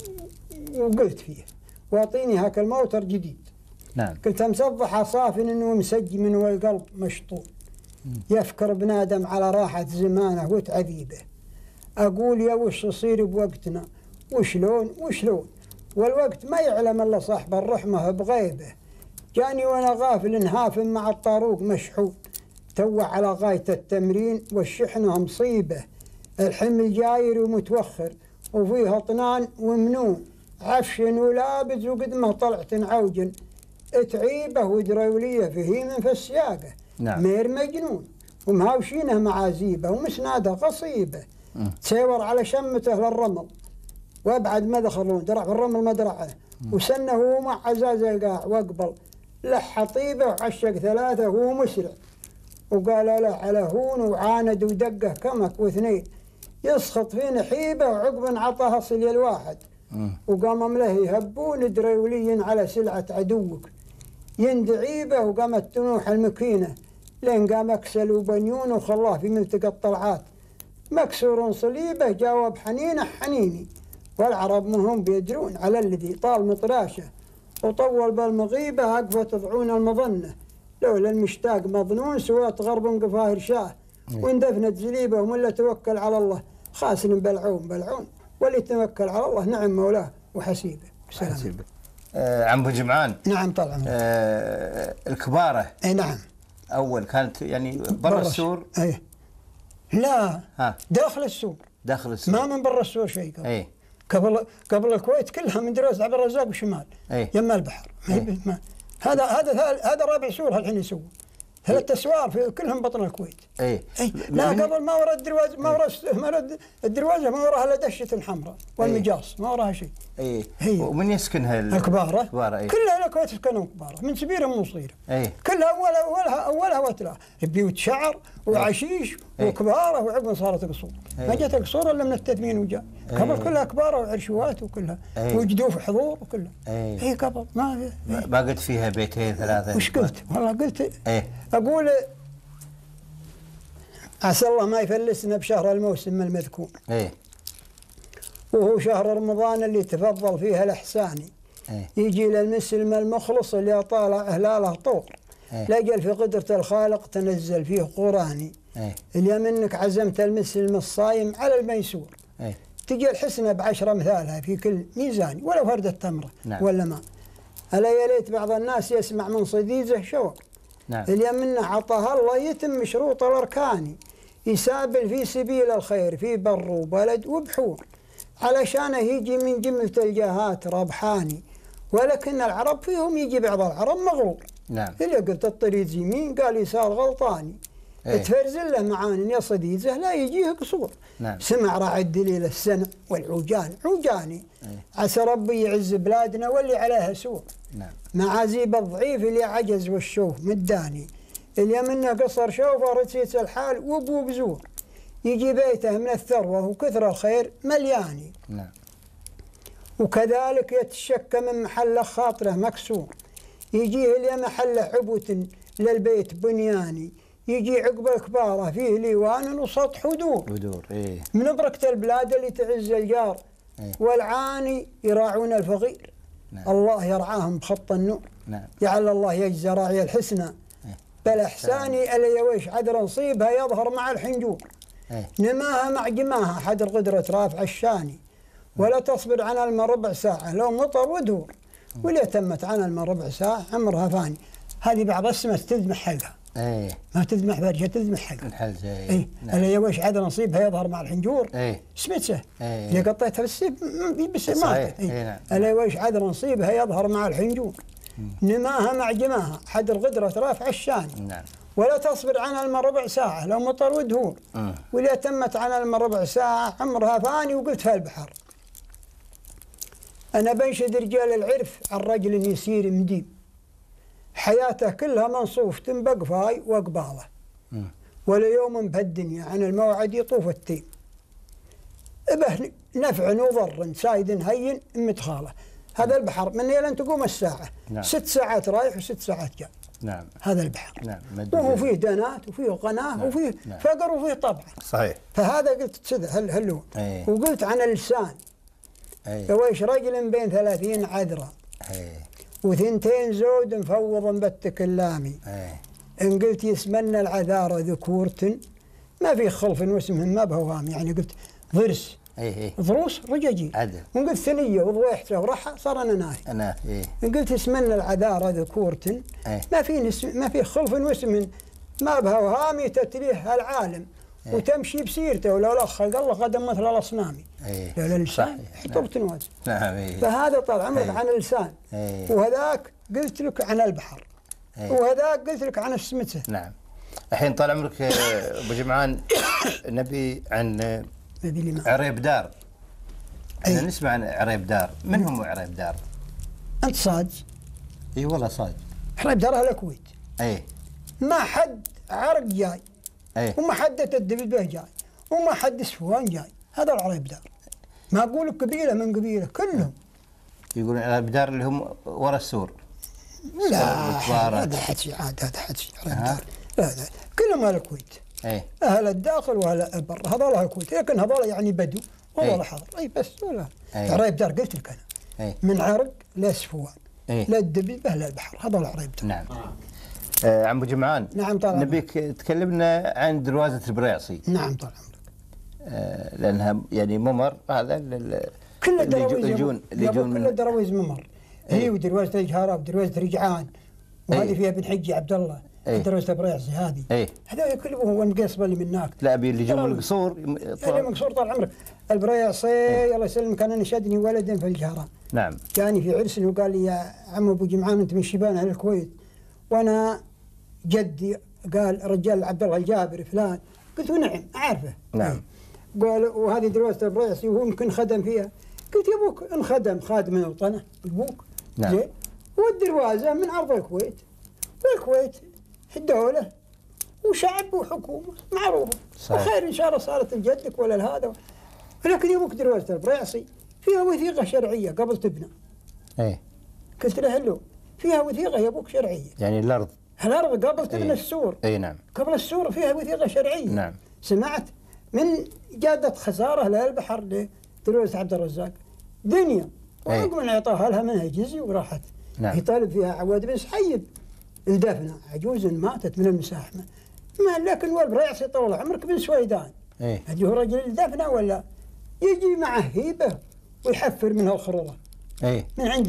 وقلت فيه واعطيني هاك الموتر جديد. نعم. قلت مصبح صافن ومسجم والقلب مشطوب. يفكر بنادم على راحة زمانه وتعذيبه. أقول يا وش يصير بوقتنا، وشلون والوقت ما يعلم إلا صاحب الرحمة بغيبه. جاني وأنا غافل هافن مع الطاروق مشحون، توه على غاية التمرين والشحنة مصيبة. الحمل جاير ومتوخر وفيه اطنان ومنون، عفش ولابز وقدمه طلعت عوجن. تعيبه ودروليه فيه من في السياقه. نعم. مير مجنون ومهاوشينه معازيبه ومسناده قصيبه. تسيور على شمته للرمل وابعد ما دخلون درع في الرمل مدرعه. وسنه هو مع عزاز القاع واقبل لح طيبه وعشق ثلاثه وهو مسرع. وقال له على هون وعاند ودقه كمك واثنين. يسخط في نحيبه وعقب عطاها صلي الواحد. وقام له يهبون دريولي على سلعة عدوك. يندعيبه وقامت تنوح المكينة لين قام اكسل وبنيون وخلاه في منطقة الطلعات. مكسور صليبه جاوب حنينه حنيني. والعرب منهم بيدرون على الذي طال مطراشه. وطول بالمغيبة أقفت ضعون المظنة. لولا المشتاق مظنون سوات غرب قفاه رشاه. واندفنت زليبه وملا توكل على الله. خاسن بلعون واللي توكل على الله نعم مولاه وحسيبه. حسيبه. عم ابو جمعان. نعم طال الكبارة. اي نعم. اول كانت يعني برا السور. اي لا. داخل السور. داخل السور. ما من برا السور شيء قبل. قبل الكويت كلها من دراس عبد الرزاق وشمال. يم البحر. هذا رابع سور الحين يسوون. 3 اسوار في كلهم بطن الكويت. لا قبل ما ورا الدروازه الدروازه ما وراها الا دشه حمراء والمجاص ما وراها شيء. ومن يسكنها الكباره؟ كلها الكويت سكنهم كباره من سبيره من مصيره. كلها اولها وتلها بيوت شعر وعشيش وكباره وعقب صارت قصور. ما جت قصور الا من التثمين وجاء. قبل كلها كباره وعرشوات وكلها وجدوف حضور وكلها. قبل ما قلت فيها بيتين 3. وش قلت؟ والله قلت أقول عسى الله ما يفلسنا بشهر الموسم المذكور. وهو شهر رمضان اللي تفضل فيها الإحساني. يجي للمسلم المخلص اللي طالع هلاله طور. لجل في قدرة الخالق تنزل فيه قراني. اللي منك عزمت المسلم الصايم على الميسور. تجي الحسنة ب10 مثالها في كل ميزان ولو فردة تمرة. ولا ما ألا يا ليت بعض الناس يسمع من صديزه شور. نعم. اليمنى عطاها الله يتم شروط الأركان، يسابل في سبيل الخير في بر وبلد وبحور، علشانه يجي من جملة الجهات ربحاني، ولكن العرب فيهم يجي بعض العرب مغرور. نعم. اللي قلت الطريق يمين قال يسار غلطاني. تفرزل له معان يا صديزه لا يجيه قصور. نعم. سمع راعي الدليل السنع والعوجان عوجاني. عسى ربي يعز بلادنا واللي عليها سور. نعم. معازيب الضعيف اللي عجز والشوف مداني، اللي منه قصر شوفه رسيت الحال وابو بزور، يجي بيته من الثروه وكثر الخير ملياني. نعم. وكذلك يتشكى من محله خاطره مكسور، يجيه اللي محله عبوة للبيت بنياني، يجي عقب الكباره فيه ليوان وسطح ودور. إيه. من بركة البلاد اللي تعز الجار. إيه. والعاني يراعون الفقير. نعم. الله يرعاهم بخط النور. نعم. جعل الله يجزى راعي الحسنى. إيه. بل احساني الا يويش عذر نصيبها يظهر مع الحنجور. إيه. نماها مع جماها حدر قدرة رافع الشاني، ولا تصبر عن الماء ربع ساعة لو مطر ودور، ولا تمت عن الماء ربع ساعة عمرها فاني. هذه بعض السمة تذبح حلها. ايه. ما تذبح برجة تذبح حلها. الحلجة. ايه. نعم. الا يويش عذر نصيبها يظهر مع الحنجور. ايه. سمته. ايه. اللي قطيتها بالسيف بس ماتت. إيه. نعم. الا يويش عذر نصيبها يظهر مع الحنجور. نماها مع جماها حدر قدرة رافع الشاني. نعم. ولا تصبر عن الماء ربع ساعة لو مطر ودهور، ولا تمت عن الماء ربع ساعة عمرها فاني. وقلت في البحر أنا بنشد رجال العرف عن رجل يسير مديب، حياته كلها منصوف بقفاي وقباله، ولا يوم بهالدنيا عن الموعد يطوف التيم، به نفع وضر سايد هين متخاله. هذا البحر من لين تقوم الساعة. نعم. 6 ساعات رايح و6 ساعات جاي. نعم. هذا البحر. نعم. وهو فيه دنات وفيه قناة. نعم. وفيه نعم. فقر وفيه طبع. صحيح. فهذا قلت كذا هل هو. أيه. وقلت عن اللسان. يويش رجل بين 30 عذرة. وثنتين زود مفوض بالتكلامي. إن قلت يسمن العذارى ذكورة ما في خلف واسمهم ما بهوام، يعني قلت ضرس. ضروس رجاجي. عدل. وإن قلت ثنية وضويحته ورحى صار أنا ناري. أنا. إن قلت يسمن العذارى ذكورة ما في خلف واسم ما بهوام تتليه العالم. وتمشي بسيرته ولو لا خلق الله قدم مثل الأصنام. لولا اللسان حطبت نواز. نعم. فهذا طال عمرك عن اللسان. وهذاك قلت لك عن البحر. وهذاك قلت لك عن السمته. نعم. الحين طال عمرك ابو جمعان نبي عن عريب دار. احنا نسمع عن عريب دار، من هم عريب دار؟ انت صاد؟ اي والله صاد. عريب دار اهل الكويت. اي. ما حد عرق جاي. اي. وما حد تدبل به جاي. وما حد سفوان جاي. هذا العريب دار. ما اقول قبيله من قبيله كلهم. يقولون عريب دار اللي هم ورا السور. لا هذا حكي عاد هذا حكي عريب دار. لا كلهم اهل الكويت. اي. اهل الداخل واهل البر هذول اهل الكويت، لكن هذول يعني بدو والله حاضر. اي بس ولا. عريب دار قلت لك انا. من عرق لا سفوان. لا الدبيبه لا البحر، هذول عريب دار. نعم. عم ابو جمعان. نعم طال عمرك. نبيك تكلمنا عن دروازه البريعصي. نعم طال عمرك. لانها يعني ممر هذا كل الدراويز اللي كل الدراويز ممر. هي ودروازه الجهرة ودروازه رجعان، وهذه فيها بن حجي عبد الله. دروازه البريعصي هذه. هذول كلهم هو المقصبه اللي من هناك. لا ابي اللي جو من القصور. اللي من القصور طال عمرك. البريعصي الله يسلمك كان نشدني ولد في الجهرة. نعم. جاني في عرس وقال لي يا عم ابو جمعان انت من شبان اهل الكويت، وانا جدي قال رجال عبد الله الجابر فلان. قلت نعم اعرفه. نعم. قال وهذه دروازه البريعصي وهو يمكن خدم فيها. قلت يا ابوك انخدم خادم من الوطنه ابوك. نعم. زين. والدروازه من ارض الكويت، والكويت دوله وشعب وحكومه معروفه. وخير ان شاء الله صارت لجدك ولا لهذا. ولكن يا ابوك دروازه البريعصي فيها وثيقه شرعيه قبل تبنى. قلت له هلو فيها وثيقه يا ابوك شرعيه. يعني الارض قبل تبنى السور. اي نعم. قبل السور فيها وثيقه شرعيه. نعم. سمعت من جادة خساره للبحر لدروازه عبد الرزاق دنيا. وعقب من اعطاها لها منها جزء وراحت. نعم. يطالب فيها عواد بن سحيب الدفنه عجوز ماتت من المساحمه. ما لكن والبريعصي طول عمرك بن سويدان. هذا هو رجل الدفنه ولا يجي معه هيبه ويحفر منها الخروره. من عند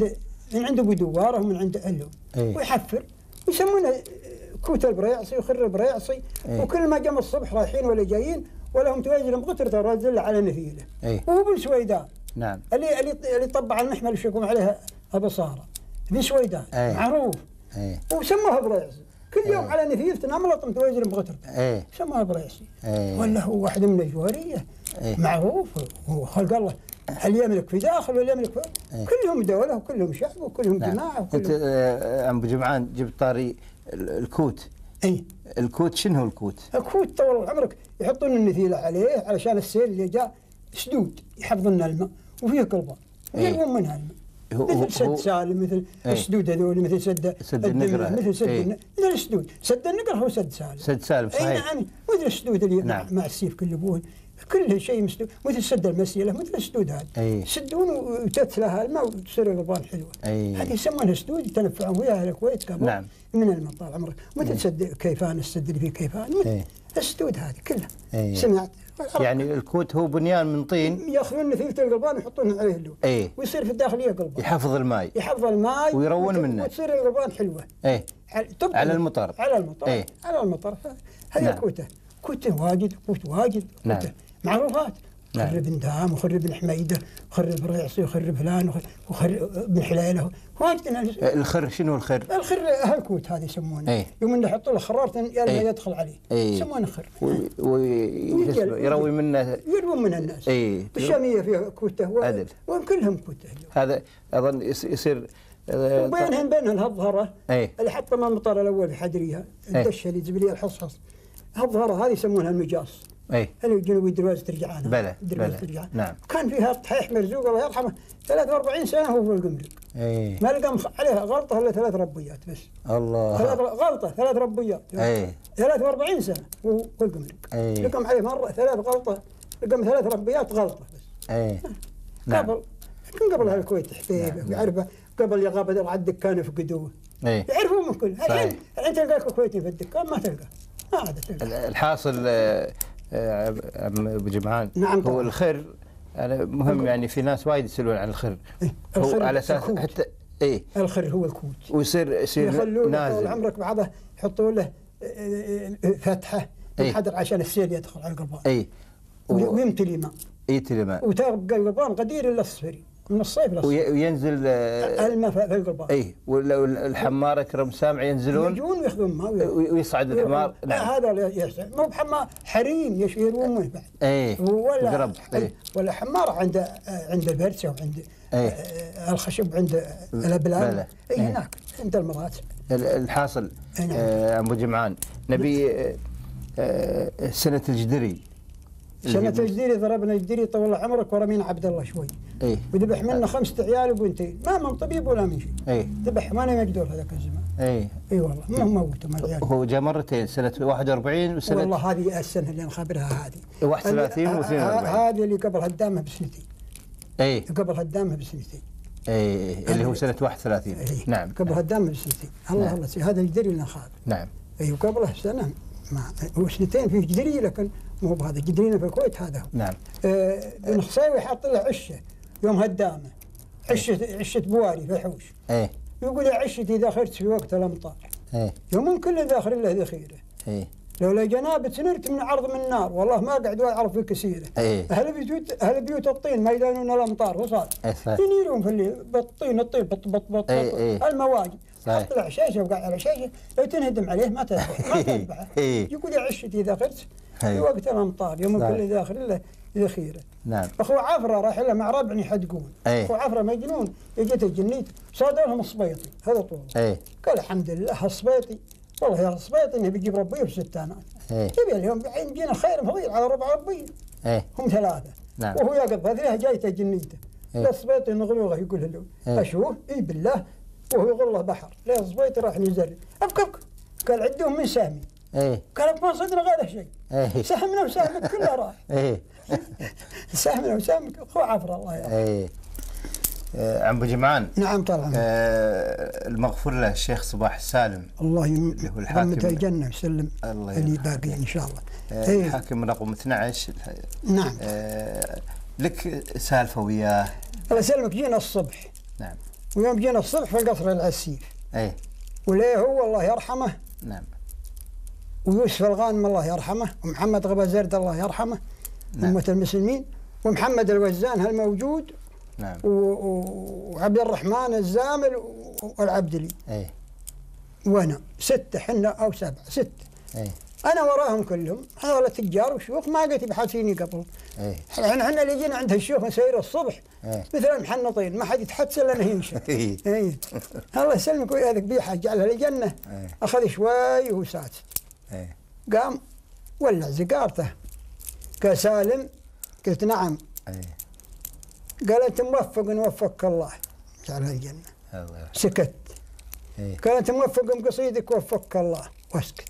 من عنده بدواره ومن عنده ألو ويحفر ويسمونه كوت البريعصي وخر البريعصي. وكل ما جم الصبح رايحين ولا جايين ولا هم تواجد مقترة رازل على نفيله. وهو بن سويدان. نعم. اللي طبع المحمل وشكم عليها أبصارة بن سويدان معروف. وسموها بريعصي. كل يوم على نفيف تنام لطم تواجد مقترة. سموها بريعصي. ولا هو واحد من الجوارية معروف وخلق الله. هل يملك في داخل ولا يملك في كلهم دولة وكلهم شعب وكلهم جماعة وكلهم. أنت عم أبو جمعان جبت طاري الكوت. الكوت شنو هو الكوت؟ الكوت طول عمرك يحطون النثيلة عليه علشان السيل اللي جاء سدود يحفظن الماء وفيه قلبان ويجيبون منها الماء مثل سد سالم مثل السدود هذول مثل سد النقرة مثل سد مثل السدود. سد النقرة هو سد سالم. سد سالم صحيح. نعم مثل السدود اللي مع السيف كل ابوه كل شيء مسدود مثل سد المسيلة مثل السدود هذا. يسدون وتتلها الماء وتصير القلبان حلوة. هذه يسمونها سدود يتنفعون وياها الكويت قبل. نعم. من الماء طال عمرك مثل سد كيفان السد اللي فيه كيفان السدود هذه كلها. سمعت؟ يعني الكوت هو بنيان من طين ياخذون نثيلة القلبان ويحطونها عليه اللون. ويصير في الداخلية قلبان. يحفظ الماء ويرون منه وتصير القلبان حلوة. على المطر. على المطر. هذه الكوتة. كوتة واجد كوت واجد. نعم. معروفات. خرب بن دام وخرب بن حميدة وخرب بريعصي وخرب فلان وخرب بن حليله واجد. الخر شنو الخر؟ الخر هالكوت هذا يسمونه. يوم انه يحطوا له خرارة يا ما يدخل عليه. يسمونه خر. ويروي منه. يروون منه الناس. بالشامية فيها كوته عدل. وهم كلهم كوته. هذا اظن يصير بينها الهظهرة اللي حط من المطار الاول في حدريها الدشه اللي جبليه الحصحص. الهظهرة هذه يسمونها المجاص. اللي الجنوبي دروازة ترجعان. بلى. نعم. كان فيها طحيح مرزوق الله يرحمه 43 سنة هو في القمرق. ما لقى عليها غلطة إلا 3 ربيات بس. الله. 3 ربيات. 43 سنة هو في القمرق. لقم عليه مرة 3 غلطة لقم 3 ربيات غلطة بس. قبل هالكويت حبيبه ويعرفه قبل يغابة العد كانوا يفقدوه. يعرفون من كل. الحين تلقى الكويتي في الدكان ما تلقى. ما عاد تلقى. الحاصل عم ابو جمعان. نعم. هو الخر أنا مهم يعني في ناس وايد يسألون عن الخر. هو على اساس حتى الخر هو الكوت. ويصير نازل. عمرك بعضه يحطون له فتحه ينحدر عشان السيل يدخل على القلبان. ويمتلي ماء. يمتلي ماء. وتبقى القلبان قدير الا الصفري من الصيف للصيف. وينزل الماء في القلبان. والحمار كرم سامع ينزلون. يجون وياخذون ماء ويصعد الحمار. نعم. هذا يحسن مو بحمار حريم يشيرون منه بعد. ولا حمار عند البرسه وعند الخشب عند الابلان. هناك عند المرات. الحاصل ابو جمعان نبي سنة الجدري. سنة الجديري ضربنا الجديري طول عمرك ورمينا عبد الله شوي. وذبح منا 5 عيال وبنتين ما من طبيب ولا من شيء. ذبح ما مقدور هذاك الزمان. اي والله ما موته ما العيال. هو جاء مرتين سنة 41 وسنة. والله هذه السنة اللي انا خابرها هذه. 31 و42. هذه اللي قبل هدامه بسنتين. قبل هدامه بسنتين. اللي هو سنة 31. نعم. قبل هدامه بسنتين. الله الله هذا الجديري اللي خاب. نعم. وقبله سنة هو 2 فيه جدري لكن مو بهذا جدرينا في الكويت هذا. نعم. بن خصيوي حاط له عشه يوم هدامه عشه بواري في الحوش. يقول يا عشتي اذا اخرت في وقت الامطار. يوم كل ذاخر له ذخيره. لولا جنابه نرت من عرض من النار والله ما قعد اعرف في كثيره. اهل بيوت الطين ما يدانون الامطار وصار. ينيرون في الليل بالطين الطين بط المواجد. حط له عشاشه وقع على عشاشه لو تنهدم عليه ما تنفعه. يقول يا عشتي اذا اخرت في وقت الامطار يوم كل ذاخر له ذخيره. نعم. اخو عفره راح له مع ربع يحدقون. اخو عفره مجنون يجيته الجنيت صادوا لهم الصبيطي هذا طول. قال الحمد لله الصبيطي والله يا الصبيطي انه بيجيب ربيه في 6 آنات. يبي اليوم يجينا خير فضيل على ربع ربيه. هم 3. نعم. وهو يقف هذه جايته جنيته. الصبيطي نغلوغه يقول له اشوف اي بالله وهو يقول له بحر لا الصبيطي راح نزل ابكك قال عدهم من سامي. قال ما صدنا غير شيء. سهمنا وسهمك كله راح. سهمنا وسهمك اخو عفر الله يرحمه. عم ابو جمعان. نعم طال المغفور له الشيخ صباح السالم الله يرحمه الجنه ويسلم اللي باقي ان شاء الله. الحاكم رقم 12. نعم. لك سالفه وياه. الله يسلمك جينا الصبح. نعم. ويوم جينا الصبح في القصر العسيف. اي. وليه هو الله يرحمه. نعم. ويوسف الغانم الله يرحمه، ومحمد غبازرد الله يرحمه. نعم. أمة المسلمين، ومحمد الوزان هالموجود. نعم. وعبد الرحمن الزامل والعبدلي. اي. وانا 6 حنا او 7 6. اي. انا وراهم كلهم، هذول تجار وشيوخ ما قلت يبحثيني قبل. اي. احنا اللي جينا عند الشيوخ مسير الصبح مثل المحنطين، ما حد يتحدث الا انه يمشي. اي. الله يسلمك وياك بيحه جعلها للجنه. اخذ شوي وهو ساكت. قام ولع زقارته. قال سالم؟ قلت نعم. قال انت موفق ووفقك الله جعلها الجنه. الله. سكت. قال انت موفق بقصيدك ووفقك الله، واسكت.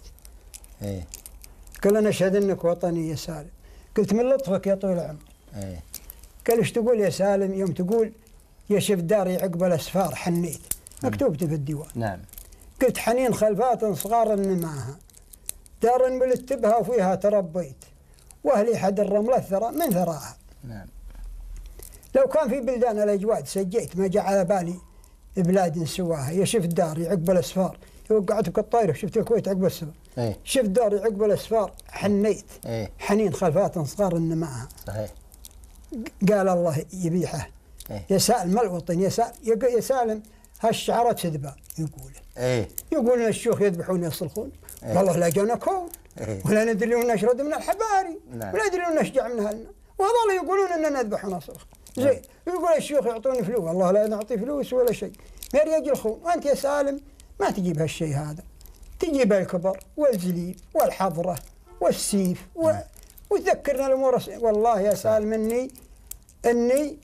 قال انا اشهد انك وطني يا سالم. قلت من لطفك يا طويل العمر. قال ايش تقول يا سالم يوم تقول يا شف داري عقب الاسفار حنيت؟ مكتوبتي في الديوان. نعم. قلت حنين خلفات صغار معها، دار ملت بها وفيها تربيت، واهلي حد الرمله الثرى من ثراها. نعم. لو كان في بلدان الاجواد سجيت ما جاء على بالي بلاد سواها، يا شف داري عقب الاسفار، وقعتك الطايره شفت الكويت عقب السفر. شفت داري عقب الاسفار حنيت. حنين خلفات صغار معها. صحيح. قال الله يبيحه. يا سالم الوطن يا سالم هالشعرات كذبه يقول. يقولون الشيوخ يذبحون يصلخون. والله لا جانا كون. ولا ندري نشرد من الحباري. ولا ندري نشجع من هلنا. وهذول يقولون اننا نذبح ونصلخ. زين يقول الشيوخ يعطوني فلوس، والله لا نعطي فلوس ولا شيء. ما يجلخون، وانت يا سالم ما تجيب هالشيء هذا. تجيب الكبر والزليب والحضره والسيف وتذكرنا الامور. والله يا سالم اني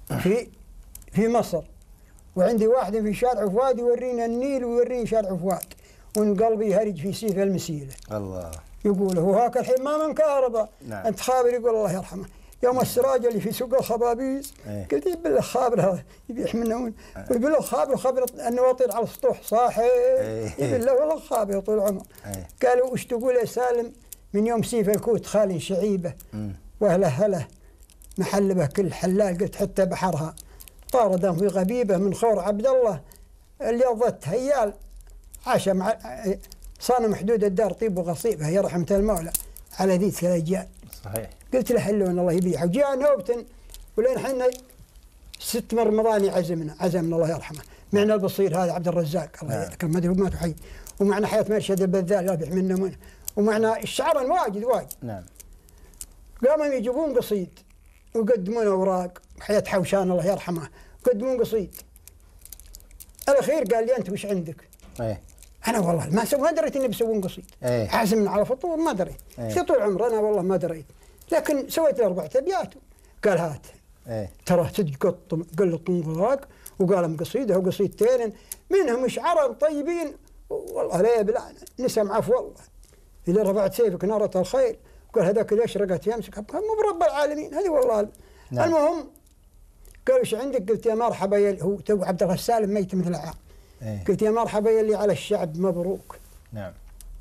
في مصر، وعندي واحد في شارع فؤاد يورينا النيل ويوريني شارع فؤاد، وان قلبي يهرج في سيف المسيله. الله. يقول هو هاك الحين ما من كهرباء. نعم. انت خابر. يقول الله يرحمه يوم السراج اللي في سوق الخبابيز. قلت يبي له خابر هذا يبيح منه. ويبي له خابر النواطير على السطوح صاحي. يبي له والله خابر طول العمر. قالوا وش تقول يا سالم من يوم سيف الكوت خالي شعيبه واهله هله محل به كل حلال. قلت حتى بحرها طاردهم في غبيبه من خور عبد الله اللي ضت هيال عاش مع صانم حدود الدار طيب وغصيبه يا رحمه المولى على ذيك الاجيال. صحيح. قلت له حلون الله يبيعه. وجاء نوبة ولين حنا 6 رمضان عزمنا الله يرحمه. معنا البصير هذا عبد الرزاق الله يذكره ما ادري مات وحي، ومعنا حياة مرشد البذال يربح منه، ومعنا الشعر واجد. نعم. قاموا يجيبون قصيد ويقدمون اوراق. حياة حوشان الله يرحمه يقدمون قصيد. الاخير قال لي انت وش عندك؟ انا والله ما دريت اني بيسوون قصيد. عازمنا على فطور ما دريت. طول عمري انا والله ما دريت، لكن سويت له 4 ابيات. قال هات. ترى قلط اوراق وقال قصيده وقصيدتين منهم شعراء طيبين والله لا بلا نسم عفو والله. اللي رفعت سيفك نارة الخير وقال هذاك اللي اشرقت يمسك مو برب العالمين هذه والله. نعم. المهم قال وش عندك؟ قلت يا مرحبا هو تو عبد الله السالم ميت مثل عام. قلت يا مرحبا يلي على الشعب مبروك. نعم.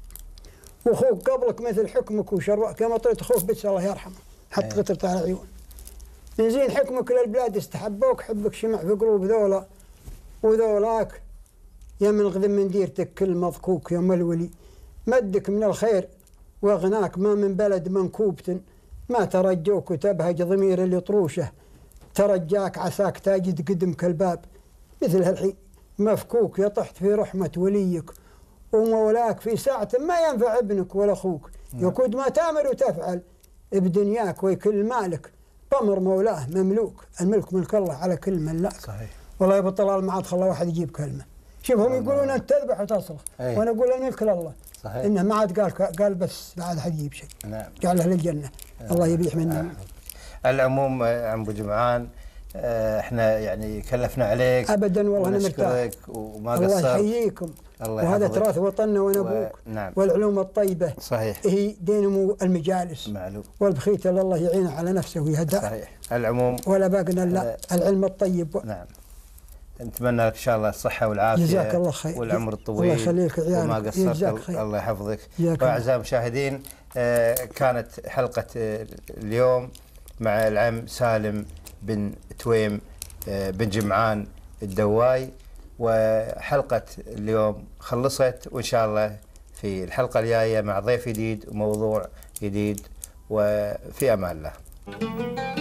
واخوك قبلك مثل حكمك وشرواك يا مطريت اخوك بس الله يرحمه حط قطرة على العيون. من زين حكمك للبلاد استحبوك حبك شمع في قلوب ذولا وذولاك يا من غذم من ديرتك كل مضكوك يا ملولي مدك من الخير واغناك ما من بلد منكوبة ما ترجوك وتبهج ضمير اللي طروشه ترجاك عساك تاجد قدمك الباب مثل هالحين مفكوك يطحت في رحمة وليك ومولاك في ساعة ما ينفع ابنك ولا أخوك. يكود ما تامر وتفعل بدنياك ويكل مالك بأمر مولاه مملوك. الملك ملك الله على كل ملاك. صحيح. والله يا الطلال ما عاد خلى واحد يجيب كلمة. شوف هم يقولون أنت تذبح وتصرخ وأنا أقول الملك لله. صحيح. إنه ما عاد قال بس لا عاد حد يجيب شيء. نعم. جعله للجنة. الله يبيح منا. العموم عم أبو جمعان احنا يعني كلفنا عليك ابدا والله انا مرتاح وما قصرت. الله يحييكم. وهذا تراث وطننا وانا ابوك. نعم. والعلوم الطيبه صحيح هي دينمو المجالس معلوم والبخيت الله يعينه على نفسه ويهداه. صحيح. العموم ولا باقنا الا العلم الطيب. نعم. نتمنى لك ان شاء الله الصحه والعافيه جزاك الله خير والعمر الطويل. الله يخليك عيالك وما قصرت الله يحفظك. واعزائي المشاهدين كانت حلقه اليوم مع العم سالم بن تويم بن جمعان الدواي. وحلقة اليوم خلصت، وإن شاء الله في الحلقة الجاية مع ضيف جديد وموضوع جديد، وفي أمان الله.